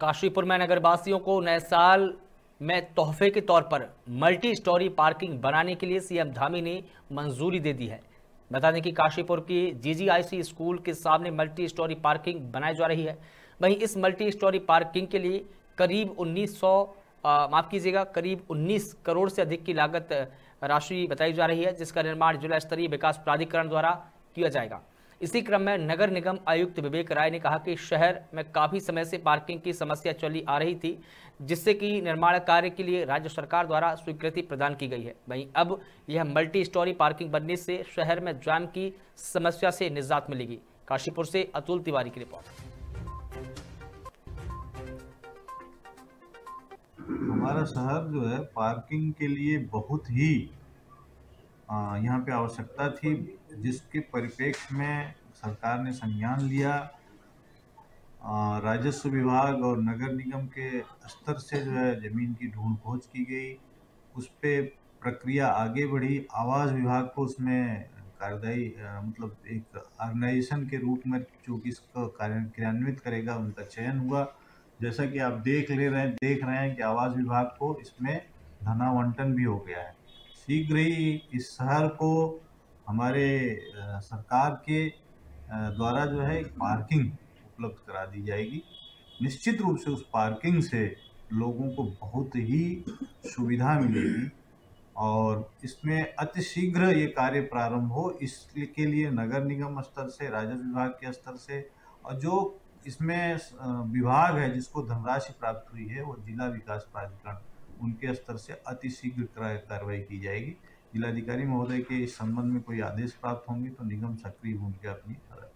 काशीपुर में नगरवासियों को नए साल में तोहफे के तौर पर मल्टी स्टोरी पार्किंग बनाने के लिए सीएम धामी ने मंजूरी दे दी है। बता दें कि काशीपुर की जीजीआईसी स्कूल के सामने मल्टी स्टोरी पार्किंग बनाई जा रही है। वहीं इस मल्टी स्टोरी पार्किंग के लिए करीब 19 करोड़ से अधिक की लागत राशि बताई जा रही है, जिसका निर्माण जिला स्तरीय विकास प्राधिकरण द्वारा किया जाएगा। इसी क्रम में नगर निगम आयुक्त विवेक राय ने कहा कि शहर में काफी समय से पार्किंग की समस्या चली आ रही थी, जिससे कि निर्माण कार्य के लिए राज्य सरकार द्वारा स्वीकृति प्रदान की गई है। वहीं अब यह मल्टी स्टोरी पार्किंग बनने से शहर में जाम की समस्या से निजात मिलेगी। काशीपुर से अतुल तिवारी की रिपोर्ट। हमारा शहर जो है पार्किंग के लिए बहुत ही यहाँ पे आवश्यकता थी, जिसके परिप्रेक्ष्य में सरकार ने संज्ञान लिया। राजस्व विभाग और नगर निगम के स्तर से जो है जमीन की ढूंढ खोज की गई, उस पे प्रक्रिया आगे बढ़ी। आवास विभाग को उसमें कार्यदायी मतलब एक ऑर्गेनाइजेशन के रूप में जो कि इसको क्रियान्वित करेगा, उनका चयन हुआ। जैसा कि आप देख रहे हैं कि आवास विभाग को इसमें धनावंटन भी हो गया है। शीघ्र ही इस शहर को हमारे सरकार के द्वारा जो है एक पार्किंग उपलब्ध करा दी जाएगी। निश्चित रूप से उस पार्किंग से लोगों को बहुत ही सुविधा मिलेगी और इसमें अतिशीघ्र ये कार्य प्रारंभ हो, इसके लिए नगर निगम स्तर से, राजस्व विभाग के स्तर से, और जो इसमें विभाग है जिसको धनराशि प्राप्त हुई है वो जिला विकास प्राधिकरण, उनके स्तर से अतिशीघ्र कार्रवाई की जाएगी। जिलाधिकारी महोदय के इस संबंध में कोई आदेश प्राप्त होंगे तो निगम सक्रिय भूमिका अपनी